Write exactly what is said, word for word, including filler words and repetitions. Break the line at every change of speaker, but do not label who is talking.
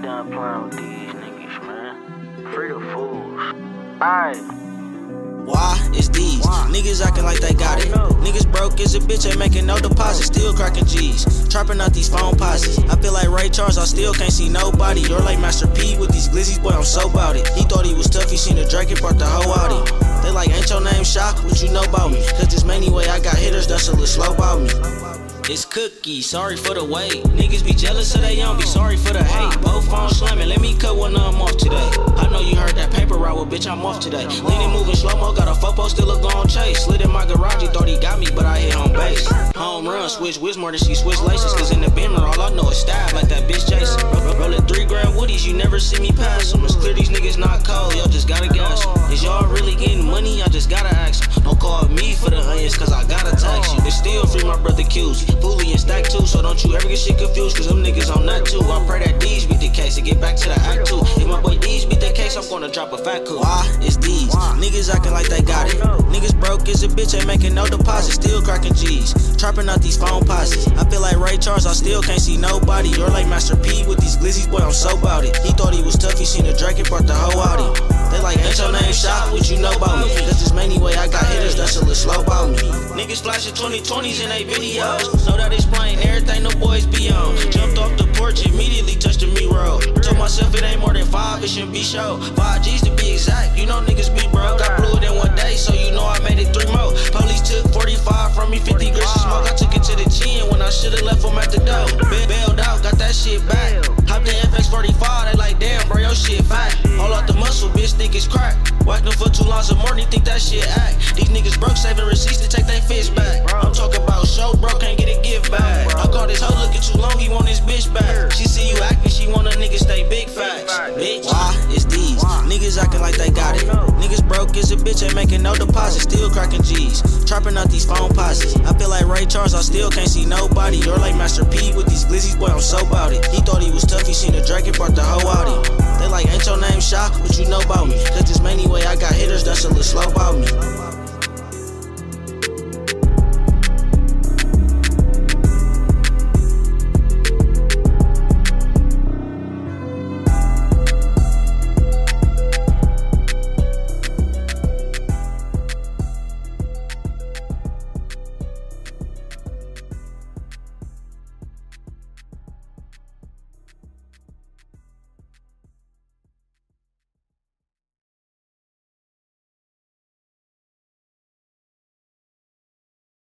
done playing with these niggas, man. Free the fools. Alright.
Why is these Why? Niggas acting like they got it? Niggas broke as a bitch, ain't making no deposits, still cracking G's, trapping out these phone posses. I feel like Ray Charles, I still can't see nobody. You're like Master P with these glizzies, boy, I'm so bout it. He thought he was tough, he seen the Drake and brought the hoe out him. They like, ain't your name Shock? What you know about me? Cause this many way I got hitters that's a little slow about me. It's Cookie, sorry for the wait. Niggas be jealous so they don't be sorry for the hate. Both phones slamming, let me cut one of them off today. I know you heard that paper route, well, bitch, I'm off today. Leaning, moving slow-mo, got a fopo, still a gone chase. Slid in my garage, he thought he got me, but I hit home base. Home run, switch whiz more than she switch laces. Cause in the Beamer, all I know is stab like that bitch Jason. Rollin' three grand woodies, you never see me pass them. It's clear these niggas not cold, y'all just gotta gas. Is y'all really getting money? I just gotta ask. Don't call me for the onions, cause I gotta tax you. They still free my brother Q's. Fully in stack too, so don't you ever get shit confused, cause them niggas on that too. I pray that D's beat the case and get back to the act two. If my boy D's beat the case, I'm gonna drop a fat coup. Why is these niggas acting like they got it? Niggas broke as a bitch, ain't making no deposits, still cracking G's, trapping out these phone posses. I feel like Ray Charles, I still can't see nobody. You're like Master P with these glizzies, boy, I'm so bout it. He thought he was tough, he seen the Drake and brought the hoe out him. They like, ain't your name Shock? What you know about me? Cause this many way I got hitters that's a little slow about me. Niggas flashing twenty twenties in they videos, know that it's playing everything the boys be on. Jumped off the porch, immediately touched the me roll. Told myself it ain't more than five, it shouldn't be show. Five G's to be exact, you know niggas be broke. I blew it in one day, so you know I made it three more. Police took forty-five from me, fifty grams of smoke. I took it to the chin when I should've left them at the door. Bailed out, got that shit back. Hopped in F X forty-five, they like, damn, bro, your shit fat. All out the muscle, bitch, think it's crack. Whacked them for two lines of morning, think that shit act. These niggas broke, saving receipts to take their fists back. I'm talking about show, bro, can't get a gift back. I call this hoe looking too long, he want his bitch back. She see you acting, she want a nigga stay big facts. Bitch, why is these niggas acting like they got it? Niggas broke as a bitch, ain't making no deposits, still cracking G's, trapping out these phone posses. I feel like Ray Charles, I still can't see nobody. You're like Master P with these glizzies, boy, I'm so bout it. He thought he was tough, he seen the Drake and brought the hoe out him. They like, ain't your name Shock? What you know about me? Cause this many way I got hitters that's a little slow about me.